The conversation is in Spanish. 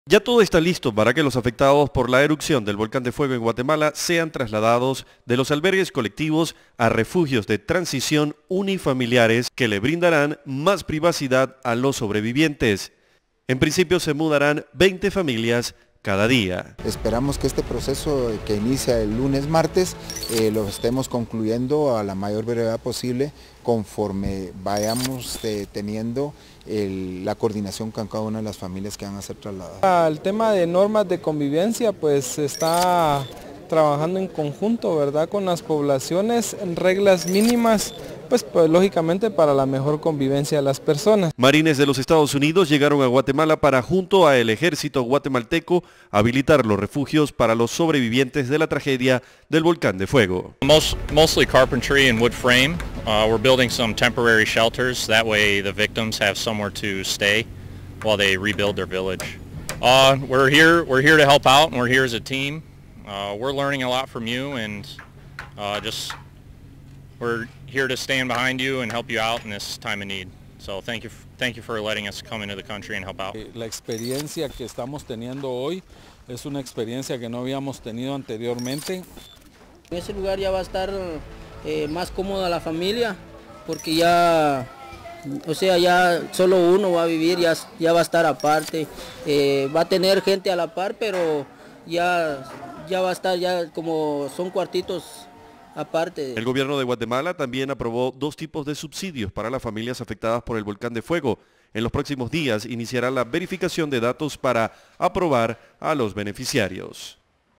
Ya todo está listo para que los afectados por la erupción del volcán de fuego en Guatemala sean trasladados de los albergues colectivos a refugios de transición unifamiliares que le brindarán más privacidad a los sobrevivientes. En principio se mudarán 20 familias cada día. Esperamos que este proceso que inicia el lunes, martes, lo estemos concluyendo a la mayor brevedad posible conforme vayamos teniendo la coordinación con cada una de las familias que van a ser trasladadas. El tema de normas de convivencia pues se está trabajando en conjunto, ¿verdad? Con las poblaciones en reglas mínimas, pues lógicamente para la mejor convivencia de las personas. Marines de los Estados Unidos llegaron a Guatemala para, junto al ejército guatemalteco, habilitar los refugios para los sobrevivientes de la tragedia del volcán de fuego. Mostly carpentry and wood frame. We're building some temporary shelters. That way the victims have somewhere to stay while they rebuild their village. We're here to help out, and we're here as a team. We're learning a lot from you, and we're here to stand behind you and help you out in this time of need. So thank you for letting us come into the country and help out. La experiencia que estamos teniendo hoy es una experiencia que no habíamos tenido anteriormente. En ese lugar ya va a estar más cómoda la familia, porque ya, o sea, ya solo uno va a vivir, ya va a estar aparte, va a tener gente a la par, pero ya va a estar, ya como son cuartitos aparte. El gobierno de Guatemala también aprobó 2 tipos de subsidios para las familias afectadas por el volcán de fuego. En los próximos días iniciará la verificación de datos para aprobar a los beneficiarios.